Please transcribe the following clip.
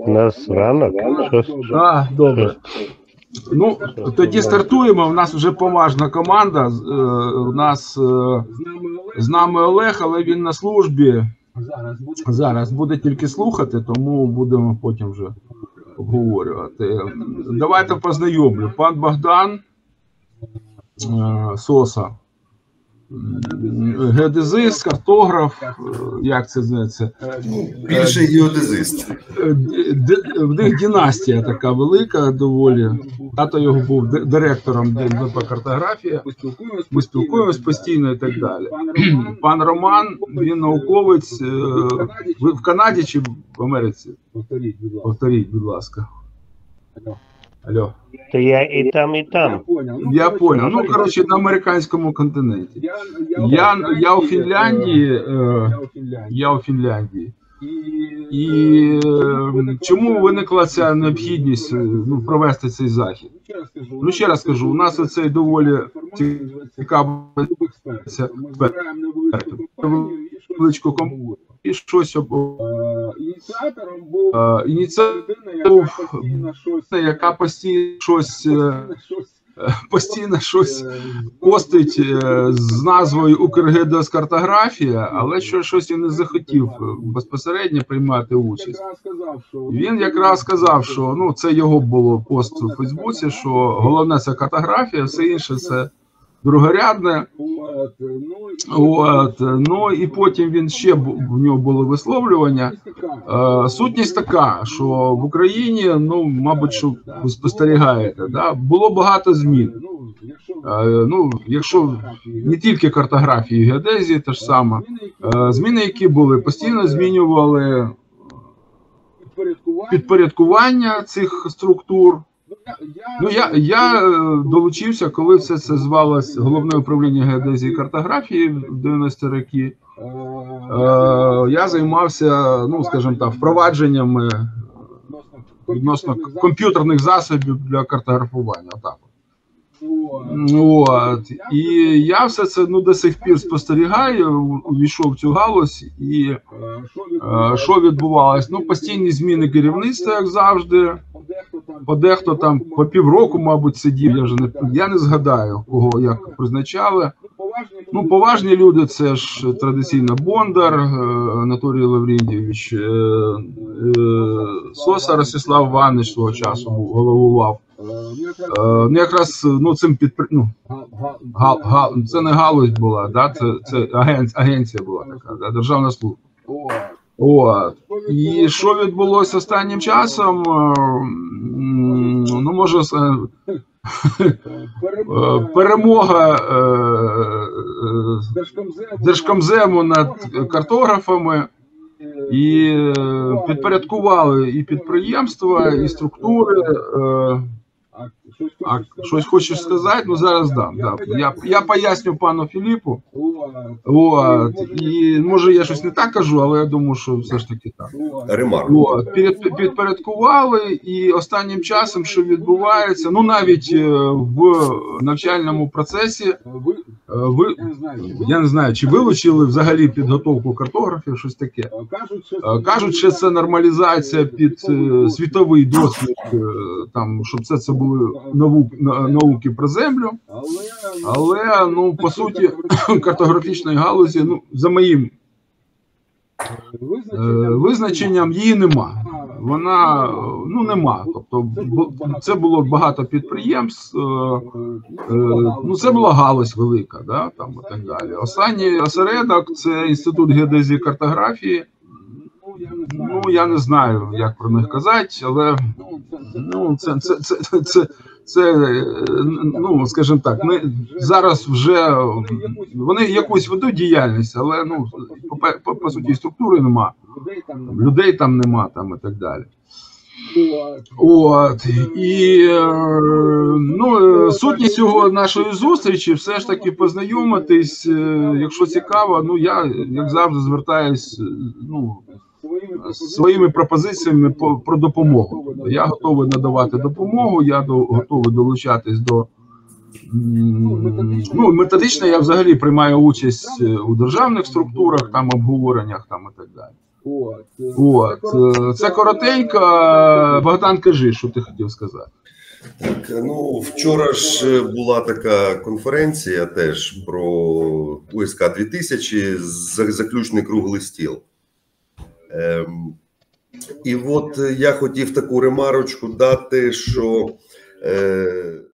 У нас ранок. Так, добре. Ну, тоді стартуємо. У нас вже поважна команда. У нас з нами Олег, але він на службі. Зараз буде тільки слухати, тому будемо потім вже обговорювати. Давайте познайомлю. Пан Богдан Соса. Геодезист, картограф, як це зветься? Більше геодезист. В них династія така велика доволі. Тато його був директором ДНБ картографія. Ми спілкуємось постійно і так далі. Пан Роман, він науковець. Ви в Канаді чи в Америці? Повторіть, будь ласка. Алло. То я і там, і там. Я понял. Ну, коротше, на американському континенті. Я у Фінляндії. Я у Фінляндії. І чому виникла ця необхідність провести цей захід? Ну, ще раз кажу, у нас оцей доволі цікаво величку компанію і щось ініціативу, яка постійно щось постить з назвою Укргеодезкартографія, але щось він не захотів безпосередньо приймати участь. Він якраз сказав, що ну це його було пост у Фейсбуці, що головне це картографія, все інше це другорядне. Ну і потім він ще в нього було висловлювання. Сутність така, що в Україні, ну мабуть, що ви спостерігаєте, да, було багато змін. Ну, якщо не тільки картографії, геодезії, те ж саме, зміни, які були, постійно змінювали підпорядкування цих структур. Ну, я долучився, коли все це звалось Головне управління геодезії і картографії в 90-ті роки. Я займався, ну, скажімо так, впровадженнями відносно комп'ютерних засобів для картографування. Так. От. І я все це до сих пір спостерігаю, увійшов в цю галузь, і що відбувалось? Ну, постійні зміни керівництва, як завжди. Подехто там по півроку, мабуть, сидів, я не згадаю, кого як призначали. Ну, поважні люди, це ж традиційно Бондар, Анатолій Лаврентійович, Соса Ростислав Іванович свого часу головував. Ну, якраз, ну, цим це не галузь була, да? Це агенція була така, да? Державна служба. От. І що відбулося останнім часом? Ну, може, перемога Держкомзему над картографами, і підпорядкували і підприємства, і структури. А щось хочеш сказати? Ну, зараз дам. Да. Я поясню пану Філіпу. От. І може я щось не так кажу, але я думаю, що все ж таки так. От. Підпорядкували, і останнім часом, що відбувається, ну навіть в навчальному процесі, я не знаю, чи вилучили взагалі підготовку картографів, щось таке. Кажуть, що це нормалізація під світовий досвід, там, щоб це були науки про землю, але, ну, по суті, картографічної галузі, ну, за моїм визначенням, її нема. Вона, ну, нема. Тобто, це було багато підприємств, ну, це була галузь велика, да, там, і так далі. Останній осередок – це Інститут геодезії і картографії. Ну, я не знаю, як про них казати, але, ну, це ну, скажімо так, зараз вже вони якусь ведуть діяльність, але, ну, по суті, структури нема, людей там нема, там, і так далі. От, і, ну, сутність цього нашої зустрічі все ж таки познайомитись, якщо цікаво, ну, я, як завжди, звертаюсь, ну, своїми пропозиціями про допомогу. Я готовий надавати допомогу, я готовий долучатись до... Ну, методично я взагалі приймаю участь у державних структурах, там, обговореннях, там, і так далі. От. Це коротенько. Богдан, кажи, що ти хотів сказати. Так, ну, вчора ж була така конференція теж про УСК 2000, заключний круглий стіл. І от я хотів таку ремарочку дати, що